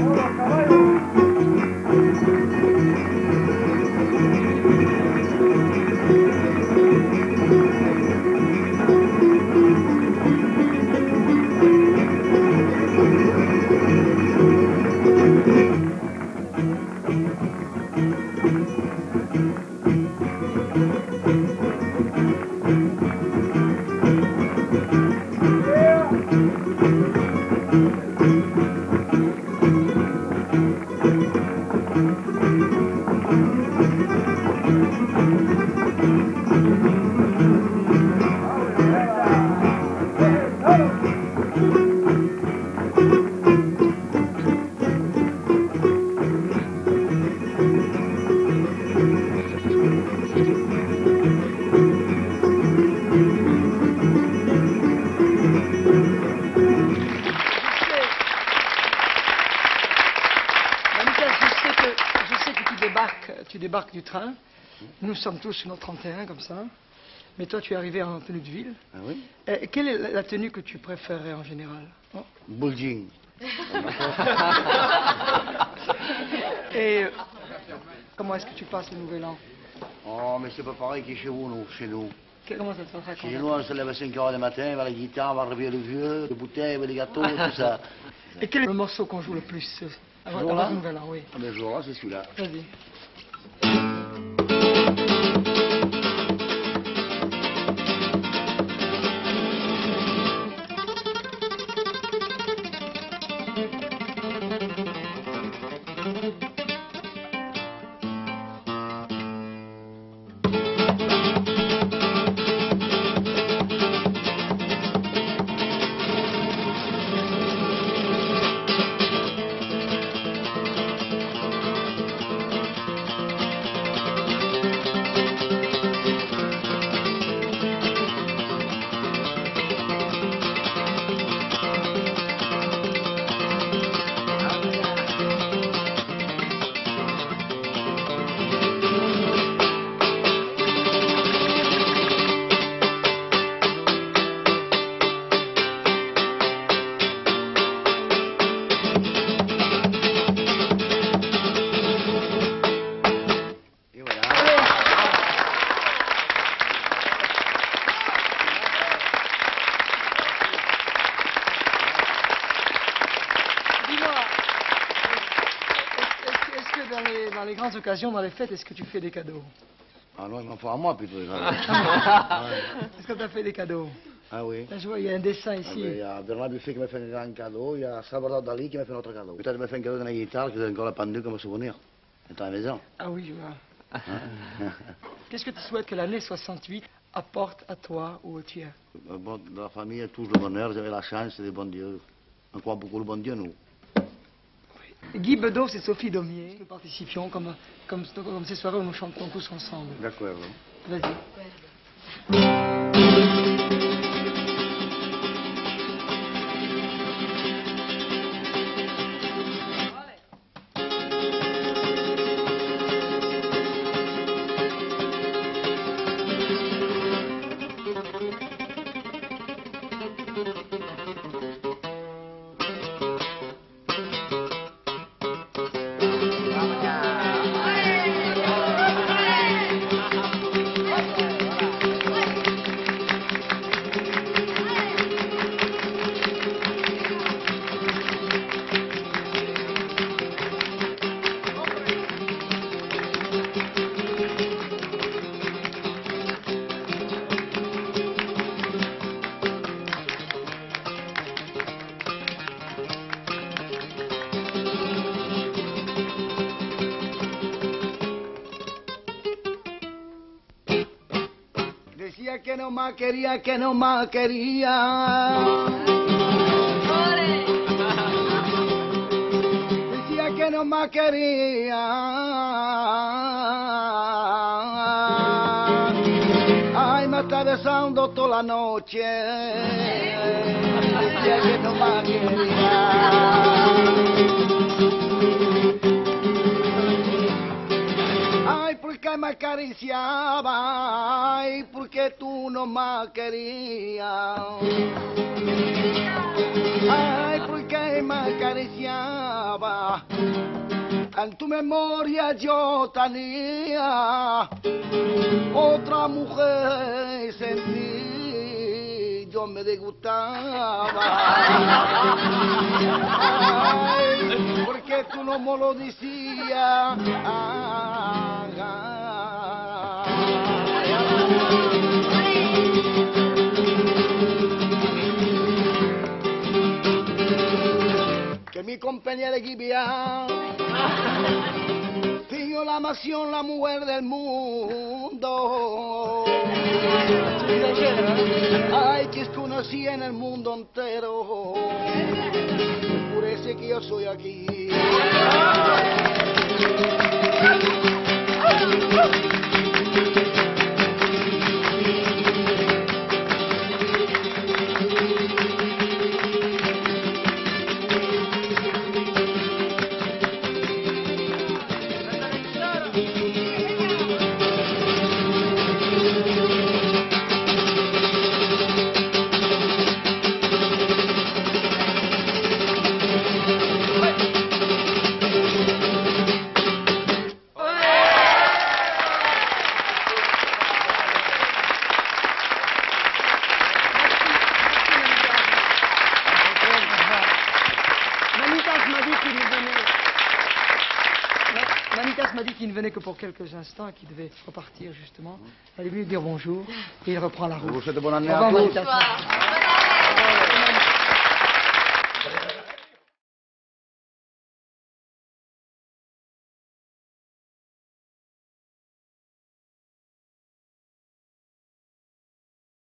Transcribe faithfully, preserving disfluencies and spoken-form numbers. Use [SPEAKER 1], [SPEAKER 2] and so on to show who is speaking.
[SPEAKER 1] Tu débarques du train, nous sommes tous sur notre trente et un comme ça, mais toi tu es arrivé en tenue de ville.
[SPEAKER 2] Ah oui?
[SPEAKER 1] Et quelle est la, la tenue que tu préférerais en général? Oh.
[SPEAKER 2] Bulging.
[SPEAKER 1] Et comment est-ce que tu passes le nouvel an?
[SPEAKER 2] Oh, mais c'est pas pareil que chez vous, nous, chez nous.
[SPEAKER 1] Que, comment ça se passe?
[SPEAKER 2] Chez nous, on se lève à cinq heures du matin, on va la guitare, on va réveiller le vieux, les bouteilles, les gâteaux, tout ça.
[SPEAKER 1] Et quel est le morceau qu'on joue le plus avant,
[SPEAKER 2] avant
[SPEAKER 1] avant le nouvel an? Oui.
[SPEAKER 2] Ah, ben, ce jour-là, c'est celui-là.
[SPEAKER 1] Vas-y. Dans les, dans les grandes occasions, dans les fêtes, est-ce que tu fais des cadeaux?
[SPEAKER 2] Ah non, il m'en faut à moi plutôt.
[SPEAKER 1] Est-ce que tu as fait des cadeaux?
[SPEAKER 2] Ah oui.
[SPEAKER 1] Là, je vois, il y a un dessin
[SPEAKER 2] Ah,
[SPEAKER 1] ici.
[SPEAKER 2] ben, il y a Bernard Buffet qui m'a fait un grand cadeau, il y a Salvador Dali qui m'a fait un autre cadeau. Peut-être il m'a fait un cadeau de la guitare que j'ai encore la pendule comme souvenir. C'est à la maison.
[SPEAKER 1] Ah oui, je vois. Qu'est-ce que tu souhaites que l'année soixante-huit apporte à toi ou au tien?
[SPEAKER 2] Bon, dans la famille, tout le bonheur, j'avais la chance, c'est le bon Dieu. On croit beaucoup le bon Dieu, nous.
[SPEAKER 1] Guy Bedos et Sophie Daumier, nous participions comme, comme, comme ces soirées où nous chantons tous ensemble.
[SPEAKER 2] D'accord.
[SPEAKER 1] Vas-y.
[SPEAKER 2] Decía que no más quería, que no más quería. Decía que no más quería. Ay, me está besando toda la noche. Decía que no más quería. Ay, porque me acariciaba, ay, porque tú no me querías. Ay, porque me acariciaba. En tu memoria yo tenía otra mujer sentí, yo me disgustaba. Ay, porque tú no me lo decías. Que mi compañera de guía fingió la mansión, la mujer del mundo. Ay, que es conocida en el mundo entero. Por eso que yo soy aquí.
[SPEAKER 1] Manitas m'a dit qu'il ne venait que pour quelques instants et qu'il devait repartir justement. Elle est venue dire bonjour et il reprend la route.
[SPEAKER 2] Vous souhaitez bonne année
[SPEAKER 1] Au
[SPEAKER 2] à
[SPEAKER 1] revoir,
[SPEAKER 2] tous.
[SPEAKER 1] Manitas.